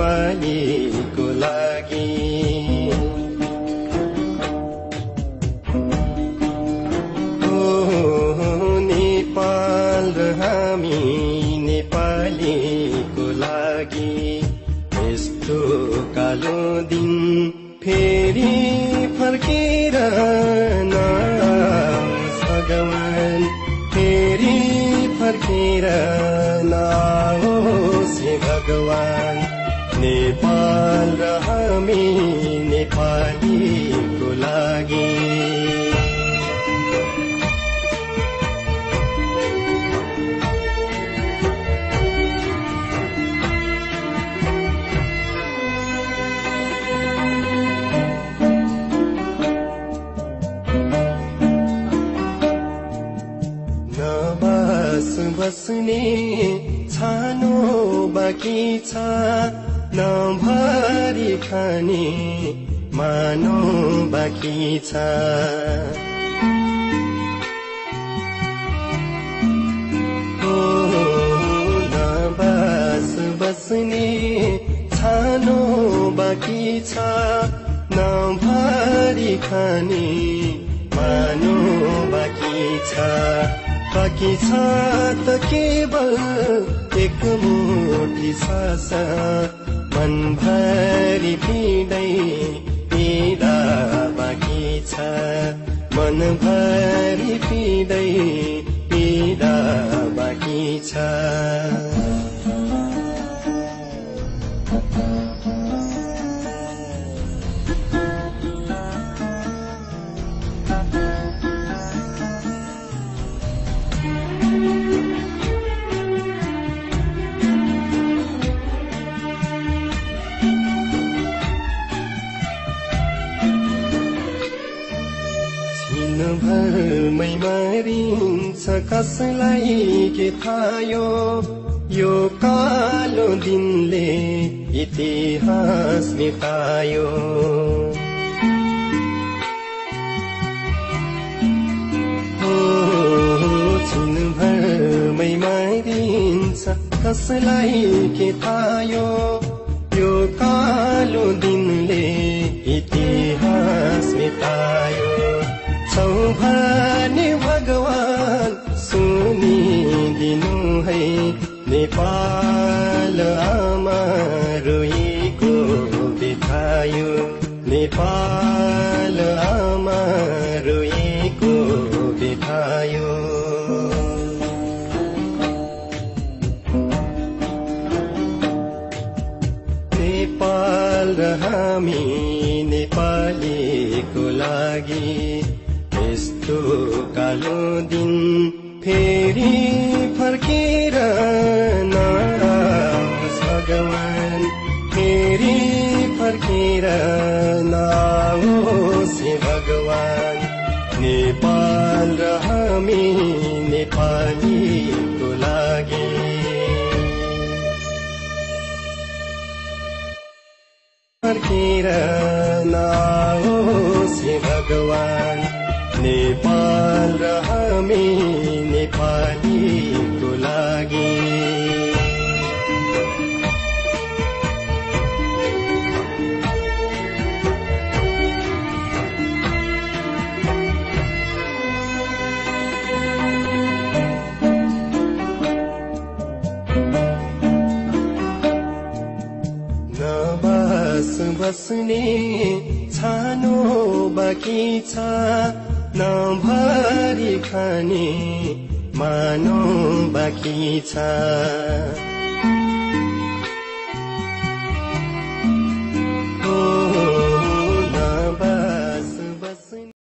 नेपालीको लागि नेपाल र हामी नेपालीको लागि यस्तो कालो दिन फेरि फर्केर नआओस् भगवान, फेरि फर्केर नआओस् हे भगवान। नेपाल र हामी नेपालीको लागि बस्ने छानो बाँकी छ, नभरी खाने मानो बाँकी छ। नबास बस्ने छानो बाँकी छ, नभरी खाने मानो बाँकी छ। बाँकी छ त केवल एक मुठी सास, मनभरि पिँदै पीडा बाँकी छ, मनभरि पिँदै पीडा बाँकी छ। भरमै मारिन्छ कसलाई के थाहा, यो कालो दिनले इतिहास मेटायो। छिन भरमै मारिन्छ कसलाई के थाहा, यो कालो दिनले इतिहास मेटायो। छौ भने भगवान सुनिदिनु है, नेपाल आमा रोएको देखायो, नेपाल आमा रोएको देखायो। नेपाल र हामी नेपालीको लागि यस्तो कालो दिन फेरि फर्केर नआओस् भगवान, फेरि फर्केर नआओस् हे भगवान। नेपाल र हामी नेपालीको लागि फर्केर नआओस् हे भगवान। नेपाल र हामी नेपालीको लागि नबास बस्ने छानो बाँकी छ, नभरी खाने मानो बाँकी छ।